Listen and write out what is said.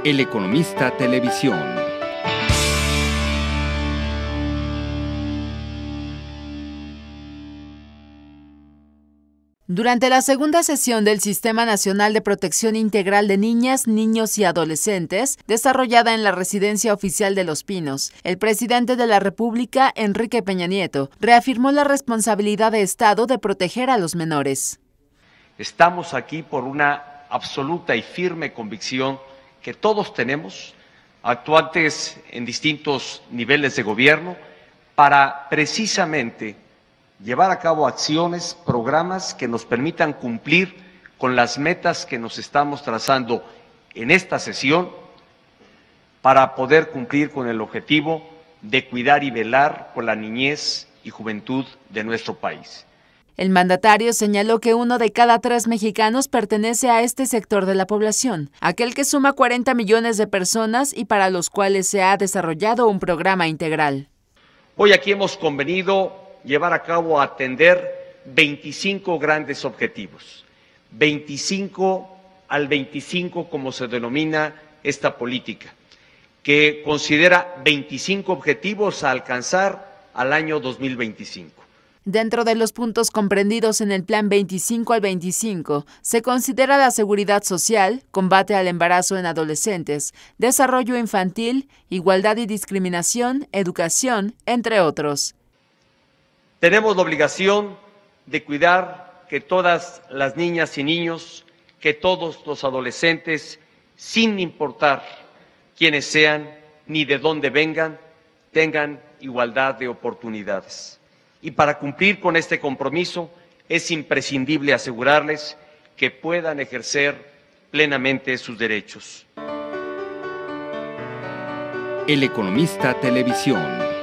El Economista Televisión. Durante la segunda sesión del Sistema Nacional de Protección Integral de Niñas, Niños y Adolescentes, desarrollada en la Residencia Oficial de Los Pinos, el presidente de la República, Enrique Peña Nieto, reafirmó la responsabilidad de Estado de proteger a los menores. Estamos aquí por una absoluta y firme convicción que todos tenemos, actuantes en distintos niveles de gobierno, para precisamente llevar a cabo acciones, programas que nos permitan cumplir con las metas que nos estamos trazando en esta sesión para poder cumplir con el objetivo de cuidar y velar por la niñez y juventud de nuestro país. El mandatario señaló que 1 de cada 3 mexicanos pertenece a este sector de la población, aquel que suma 40 millones de personas y para los cuales se ha desarrollado un programa integral. Hoy aquí hemos convenido llevar a cabo, atender 25 grandes objetivos, 25 al 25 como se denomina esta política, que considera 25 objetivos a alcanzar al año 2025. Dentro de los puntos comprendidos en el Plan 25 al 25, se considera la seguridad social, combate al embarazo en adolescentes, desarrollo infantil, igualdad y discriminación, educación, entre otros. Tenemos la obligación de cuidar que todas las niñas y niños, que todos los adolescentes, sin importar quiénes sean ni de dónde vengan, tengan igualdad de oportunidades. Y para cumplir con este compromiso es imprescindible asegurarles que puedan ejercer plenamente sus derechos. El Economista Televisión.